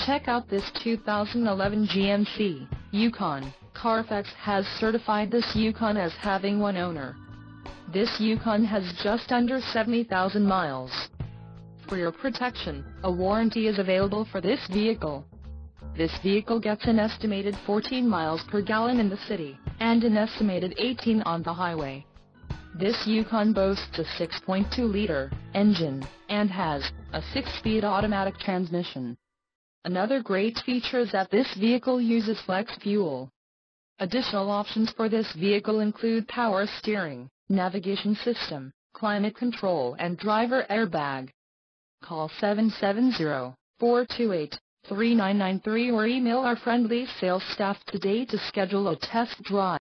Check out this 2011 GMC Yukon. Carfax has certified this Yukon as having one owner. This Yukon has just under 70,000 miles. For your protection, a warranty is available for this vehicle. This vehicle gets an estimated 14 miles per gallon in the city, and an estimated 18 on the highway. This Yukon boasts a 6.2-liter engine, and has a 6-speed automatic transmission. Another great feature is that this vehicle uses flex fuel. Additional options for this vehicle include power steering, navigation system, climate control and driver airbag. Call 770-428-3993 or email our friendly sales staff today to schedule a test drive.